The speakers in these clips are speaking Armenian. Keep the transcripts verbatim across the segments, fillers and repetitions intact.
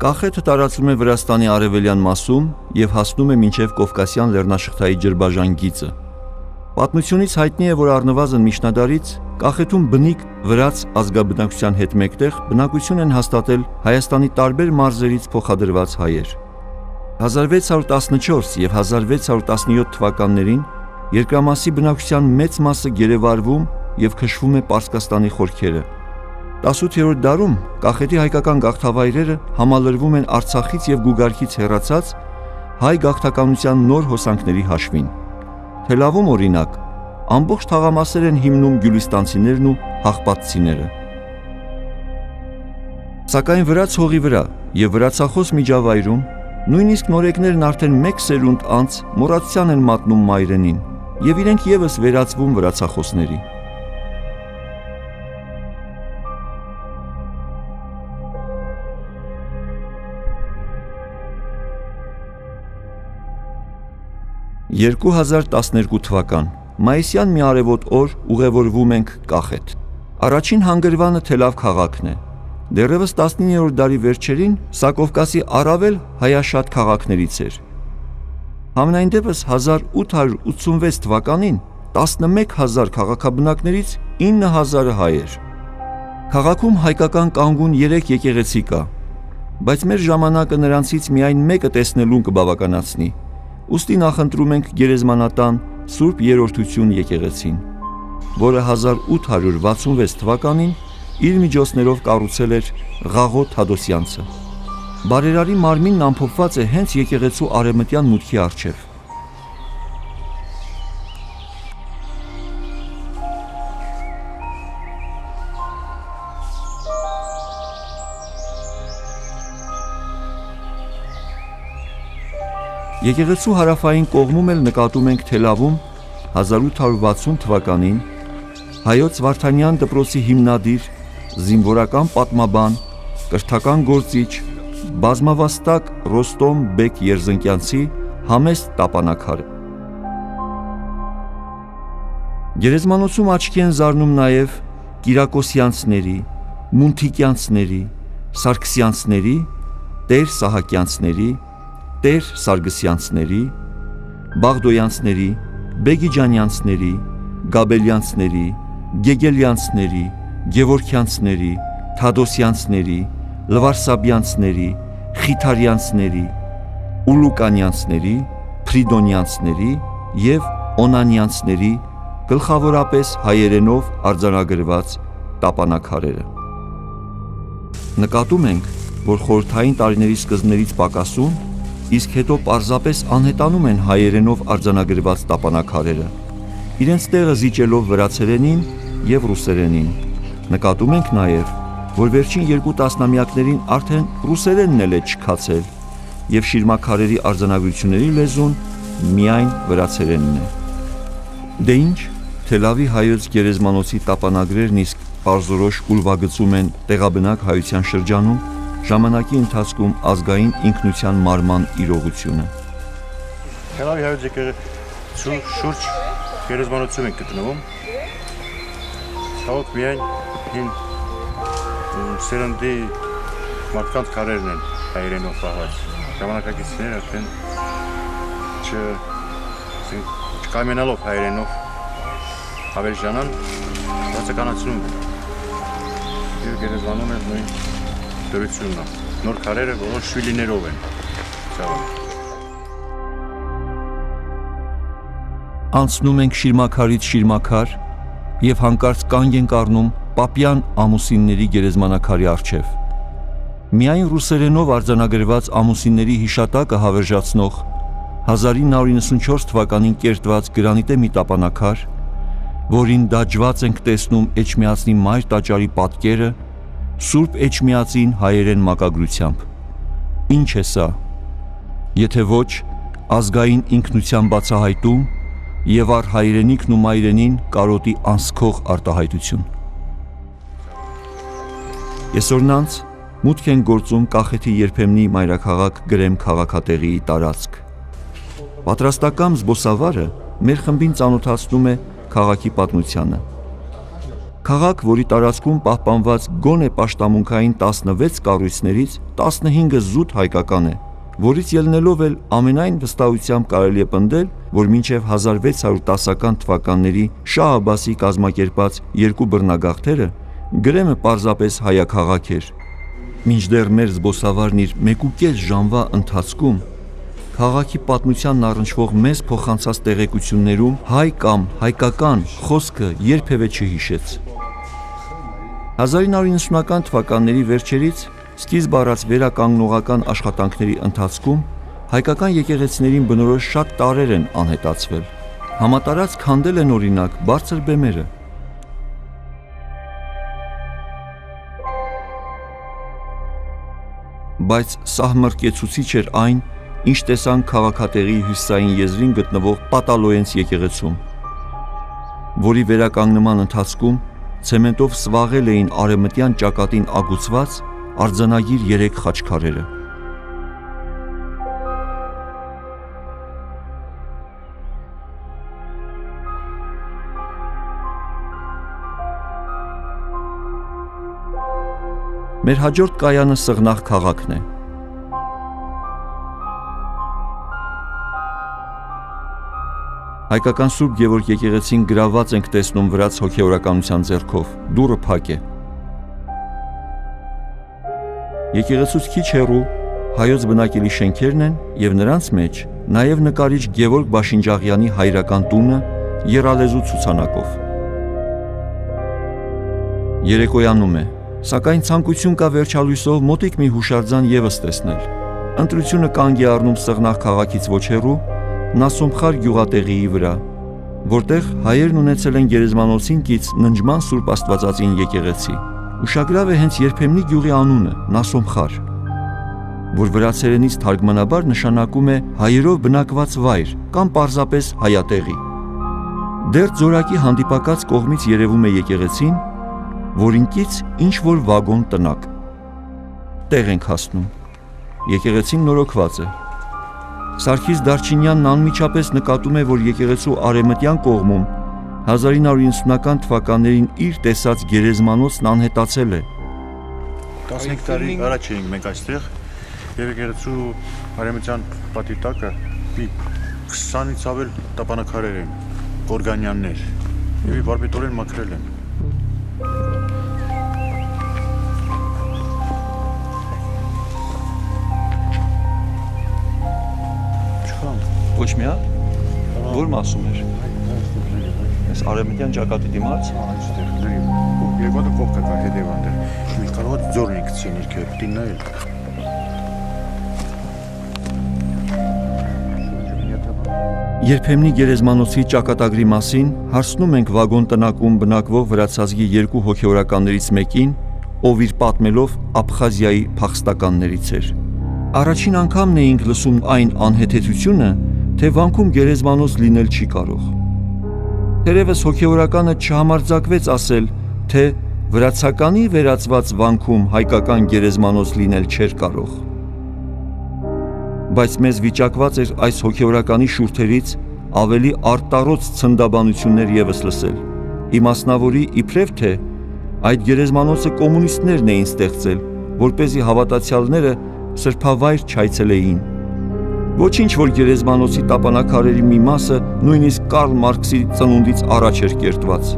Կախեթը տարածվում է Վրաստանի արևելյան մասում և հասնում է մինչև Կովկասյան լեռնաշղթայի ջրբաժան գիծը։ Պատմությունից հայտնի է, որ առնվազն միջնադարից Կախեթում բնիկ վրաց ազգաբնակչության հետ մեկտեղ բնակություն են հաստատել Հայաստանի տարբեր մարզերից փոխադրված հայեր։ հազար վեց հարյուր տասնչորս և հազար վեց հարյուր տասնյոթ թվականներին երկրամասի բնակչության մեծ մասը գերեվարվում և քշվում է Պարսկաստանի խորքերը։ տասութերորդ դարում Կախեթի հայկական գաղթավայրերը համալրվում են Արցախից և Գուգարքից հեռացած հայ գաղթականության նոր հոսանքների հաշվին։ Թելավում, օրինակ, ամբողջ թաղամասեր են հիմնում գյուլիստանցիներն ու հաղպատցիները։ Սակայն վրաց հողի վրա և վրացախոս միջավայրում նույնիսկ նորեկներն արդեն մեկ սերունդ անց մոռացության են մատնում մայրենին և իրենք ևս վերածվում վրացախոսների։ երկու հազար տասներկու թվական մայիսյան մի արևոտ օր ուղևորվում ենք Կախեթ։ Առաջին հանգրվանը Թելավ քաղաքն է։ Դեռևս տասնիններորդ դարի վերջերին սա Կովկասի առավել հայաշատ քաղաքներից էր։ Համենայն դեպս հազար ութ հարյուր ութսունվեց թվականին տասնմեկ հազար քաղաքաբնակներից ինը հազարը հայ էր։ Քաղաքում հայկական կանգուն երեք եկեղեցի կա, բայց մեր ժամանակը նրանցից միայն մեկը տեսնելուն կբավականացնի, ուստի նախընտրում ենք գերեզմանատան Սուրբ Երրորդություն եկեղեցին, որը հազար ութ հարյուր վաթսունվեց թվականին իր միջոցներով կառուցել էր Ղաղո Թադոսյանցը։ Բարերարի մարմինն ամփոփված է հենց եկեղեցու արևմտյան մուտքի առջև։ Եկեղեցու հարավային կողմում էլ նկատում ենք Թելավում հազար ութ հարյուր վաթսուն թվականին հայոց Վարդանյան դպրոցի հիմնադիր, զինվորական պատմաբան, կրթական գործիչ, բազմավաստակ Ռոստոմ Բեկ Երզնկյանցի համեստ տապանակարը։ Գերեզմանոցում աչքի են զարնում նաև Կիրակոսյանցների, Մունթիկյանցների, Սարգսյանցների, Տեր Սահակյանցների, Տեր Սարգսյանցների, Բաղդոյանցների, Բեգիջանյանցների, Գաբելյանցների, Գեգելյանցների, Գևորքյանցների, Թադոսյանցների, Լվարսաբյանցների, Խիթարյանցների, Ուլուկանյանցների, Փրիդոնյանցների և Օնանյանցների գլխավորապես հայերենով արձանագրված տապանակարերը։ Նկատում ենք, որ խորհրդային տարիների սկզբներից պակասում, իսկ հետո պարզապես անհետանում են հայերենով արձանագրված տապանակարերը, իրենց տեղը զիջելով վրացերենին և ռուսերենին։ Նկատում ենք նաև, որ վերջին երկու տասնամյակներին արդեն ռուսերենն էլ է չքացել և շիրմաքարերի արձանագրությունների լեզուն միայն վրացերենն է։ Դե ինչ, Թելավի հայոց գերեզմանոցի տապանագրերն իսկ պարզորոշ ուրվագծում են տեղաբնակ հայության շրջանում ժամանակի ընթացքում ազգային ինքնության մարման իրողությունը։ Թելավի հայոց եկեղեցու շուրջ գերեզմանոցում ենք գտնվում։ Ցավոք միայն հին սերնդի մարդկանց քարերն են հայերենով պահված։ Ժամանակակիցները արդեն չկամենալով հայերենով հավերժանան, բացականացնում են։ Եվ գերեզմանում է նույն դրությունն է։ Նոր քարերը բոլոր շվիլիներով են։ Անցնում ենք շիրմաքարից շիրմաքար և հանկարծ կանգ ենք առնում Պապյան ամուսինների գերեզմանակարի առջև։ Միայն ռուսերենով արձանագրված ամուսինների հիշատակը հավերժացնող հազար ինը հարյուր իննսունչորս թվականին կերտված գրանիտե մի տապանակար, որին դաջված ենք տեսնում Էջմիածնի մայր տաճարի պատկերը Սուրբ Էջմիածին հայերեն մակագրությամբ։ Ինչ է սա, եթե ոչ ազգային ինքնության բացահայտում և առ հայրենիքն ու մայրենին կարոտի անսքող արտահայտություն։ Կեսօրնանց մուտք են գործում Կախեթի երբեմնի մայրաքաղաք Գրեմ քաղաքատեղիի տարածք։ Պատրաստակամ զբոսավարը մեր խմբին ծանոթացնում է քաղաքի պատմությանը։ Քաղաք, որի տարածքում պահպանված գոնե պաշտամունքային տասնվեց կառույցներից տասնհինգը զուտ հայկական է, որից ելնելով էլ ամենայն վստահությամբ կարելի է պնդել, որ մինչև հազար վեց հարյուր տասական թվականների Շահ Աբբասի կազմակերպած երկու բռնագաղթերը գրեմը պարզապես հայաքաղաք էր։ Մինչդեռ մեր զբոսավարն իր մեկուկես ժամվա ընթացքում քաղաքի պատմությանն առնչվող մեզ փոխանցած տեղեկություններում հայ կամ հայկական խոսքը երբևէ չհիշեց։ հազար ինը հարյուր նվթական թվականների վերջերից սկիզբ առած վերականգնողական աշխատանքների ընթացքում հայկական եկեղեցիներին բնորոշ շատ տարրեր են անհետացվել։ Համատարած քանդել են օրինակ բարձր բեմերը։ Բայց սահմռկեցուցիչ էր այն, ինչ տեսանք քաղաքատեղի հյուսիսային եզրին գտնվող Պատալոյենս եկեղեցում, որի վերականգնման ընթացքում ցեմենտով սվաղել էին արևմտյան ճակատին ագուցված արձանագիր երեք խաչքարերը։ Մեր հաջորդ կայանը Սղնաղ քաղաքն է։ Հայկական Սուրբ Գևորգ եկեղեցին գրաված ենք տեսնում վրաց հոգևորականության ձեռքով, դուռը փակ է։ Եկեղեցուց քիչ հեռու հայոց բնակելի շենքերն են և նրանց մեջ նաև նկարիչ Գևորգ Բաշինջաղյանի հայրական տունը եռալեզու ցուցանակով։ Երեկոյանում է, սակայն ցանկություն կա վերջալույսով մոտիկ մի հուշարձան ևս տեսնել։ Ընտրությունը կանգ է առնում Սղնաղ քաղաքից ոչ հեռու Նասոմխար գյուղատեղիի վրա, որտեղ հայերն ունեցել են գերեզմանոցին կից ննջման Սուրբ Աստվածածին եկեղեցի։ Ուշագրավ է հենց երբեմնի գյուղի անունը՝ Նասոմխար, որ վրացերենից թարգմանաբար նշանակում է հայերով բնակված վայր կամ պարզապես հայատեղի։ Դեռ ձորակի հանդիպակաց կողմից երևում է եկեղեցին, որին կից ինչ-որ վագոն տնակ։ Տեղ ենք հասնում։ Եկեղեցին նորոգված է։ Սարգիս Դարչինյանն անմիջապես նկատում է, որ եկեղեցու արևմտյան կողմում հազար ինը հարյուր իննսունական թվականներին իր տեսած գերեզմանոցն անհետացել է։ տասնհինգ տարի առաջ էինք մենք այստեղ եւ եկեղեցու արևմտյան պատի տակը մի քսանից ավել տապանակարեր են, Գորգանյաններ, եւ բարբետորեն մաքրել են։ Ոչ միա, որ մասում էր։ Այս արևմտյան ճակատի դիմաց։ Երկու կողքը կա հետևանդ։ Մենք կարող ենք ձորն գցեն երկու դին նայել։ Երբեմնի գերեզմանոցի ճակատագրի մասին հարցնում ենք վագոն տնակում բնակվող վրացազգի երկու հոգևորականներից մեկին, ով իր պատմելով Աբխազիայի փախստականներից էր։ Առաջին անգամն էինք լսում այն անհեթեթությունը, թե վանքում գերեզմանոց լինել չի կարող։ Թերևս հոգևորականը չհամարձակվեց ասել, թե վրացականի վերածված վանքում հայկական գերեզմանոց լինել չէր կարող։ Բայց մեզ վիճակված էր այս հոգևորականի շուրթերից ավելի արտառոց ցնդաբանություններ ևս լսել, իմասնավորի իբրև թե այդ գերեզմանոցը կոմունիստներն էին ստեղծել, որպեսզի հավատացյալները սրբավայր չայցելեին։ Ոչինչ, որ գերեզմանոցի տապանակարերի մի մասը նույնիսկ Կարլ Մարքսի ծնունդից առաջ էր կերտված։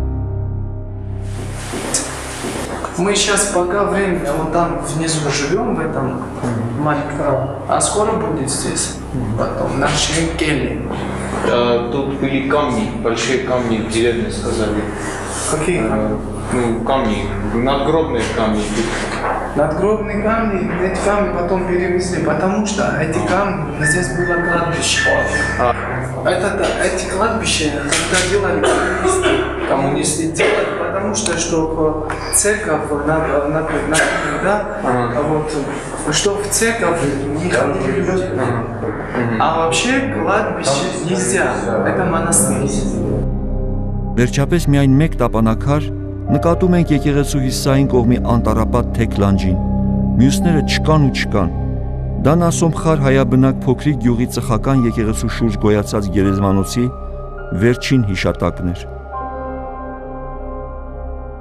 Мы сейчас пока время вот там внизу живем в этом маленьком, а скоро будет здесь. Потом наши кельи. Тут были камни, большие камни в деревне, сказали. Какие камни? Ну, камни, надгробные камни. Надгробные камни, эти камни потом перевезли, потому что эти камни, здесь было кладбище. А. Это, эти кладбища, когда делали коммунисты, коммунисты делали, потому что, чтобы церковь, надо, надо, надо, да, ага. Вот, что в церковь не ходили люди. Ага. А вообще кладбище нельзя, это монастырь. Վերջապես միայն մեկ տապանակար նկատում ենք եկեղեցու հյուսիսային կողմի անտառապատ թեք լանջին, մյուսները չկան ու չկան։ Դա Նասոմխար հայաբնակ փոքրիկ գյուղի ծխական եկեղեցու շուրջ գոյացած գերեզմանոցի վերջին հիշատակն էր։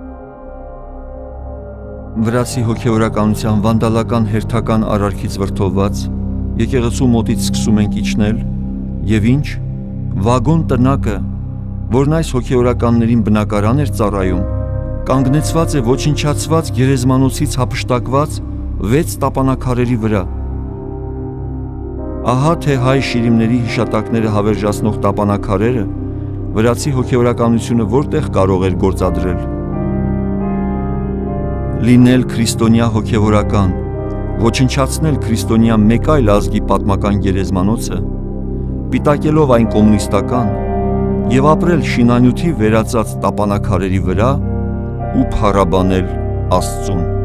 Վրացի հոգևորականության վանդալական հերթական արարքից վրդովված, եկեղեցու մոտից սկսում ենք իջնել, եւ ինչ, վագոն տնակը, որն այս հոգևորականներին բնակարան էր ծառայում, կանգնեցված է ոչնչացված գերեզմանոցից հափշտակված վեց տապանաքարերի վրա։ Ահա թե հայ շիրիմների հիշատակները հավերժացնող տապանաքարերը վրացի հոգևորականությունը որտեղ կարող էր գործադրել։ Լինել քրիստոնյա հոգևորական, ոչնչացնել քրիստոնյա մեկ այլ ազգի պատմական գերեզմանոցը, պիտակելով այն կոմունիստական եւ ապրել շինանյութի վերածած տապանաքարերի վրա ու փառաբանել Աստծուն։